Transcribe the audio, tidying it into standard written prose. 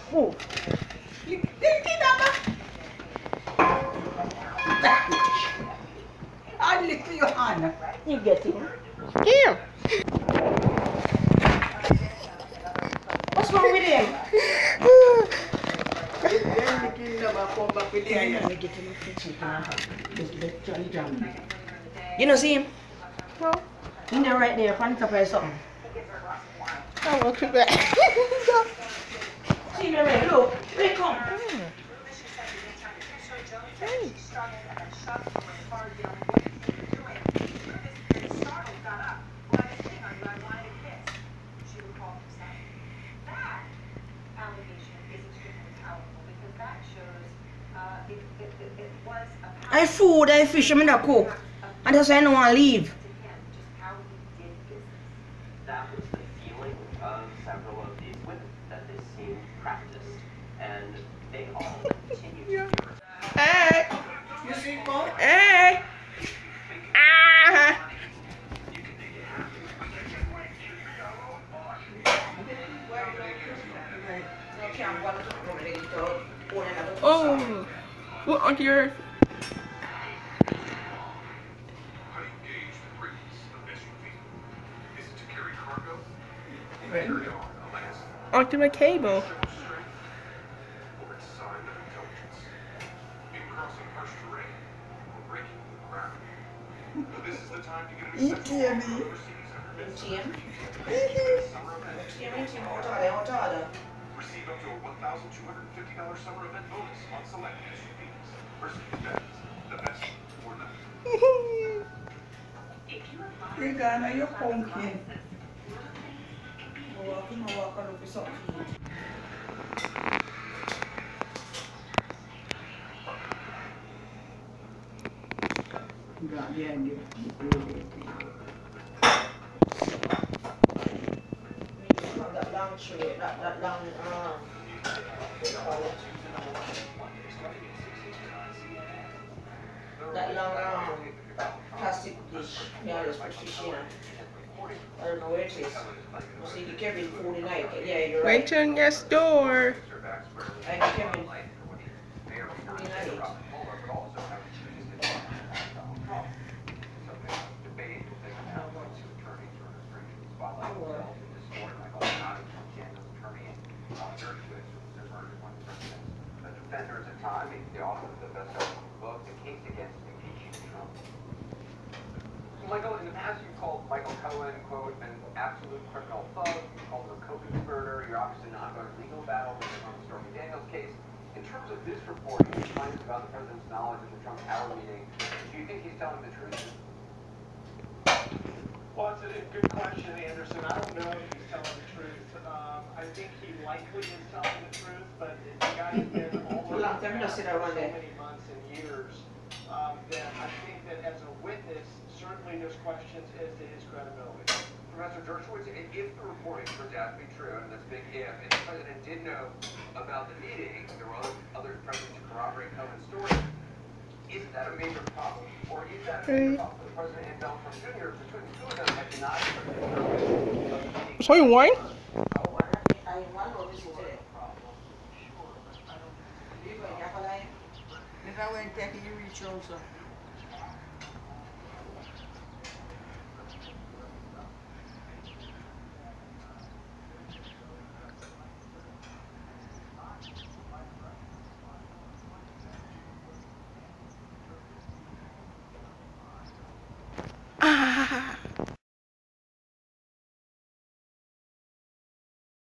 Oh. I lick your hand. You get it. Yeah. What's wrong with him? You know, see him? No. In there right there, front top or something. I will come back. See me right, look. Where come? Hey. I food, I fish, I'm in the cook. And that's why I don't want to leave. That was the feeling of several of these women, that this seemed practiced, and they all continued to do it. Hey. You see, Paul? Hey. Ah. Oh. What on your? Onto my cable. ATM. Receive up to a $1,250 summer event bonus on select SUVs. Mercedes-Benz, the best or nothing. You're gonna, you're pumpkin. Walk on up with something to eat. Got behind you. That long tree, that long, what do you call it? That long, plastic dish. Yeah, just put fish in. I don't know where it is. You see the Kevin food tonight. Yeah, you're right. Wait till next door. I the Kevin food tonight. Defender at the time, he's the author of the best-selling book, The Case Against Impeaching Trump. Michael, in the past you've called Michael Cohen, quote, an absolute criminal thug. You called him a co-conspirator. You're obviously not going to legal battle with him on the Stormy Daniels case. In terms of this reporting, which finds about the president's knowledge of the Trump Tower meeting, do you think he's telling the truth? Well, it's a good question, Anderson. I don't know if he's telling the truth. I think he likely is telling the truth, but the guy has been all over the map for so many months and years that I think that as a witness, certainly there's questions as to his credibility. Professor Dershowitz, if the reporting turns out to be true, and that's a big if, and the president did know about the meeting, there were others present to corroborate Cohen's story, isn't that a major problem? Or is that a major problem for the president and Donald Trump Jr. between the two of them have denied the So you wine? I want to listen to it. If I went there, can you reach also?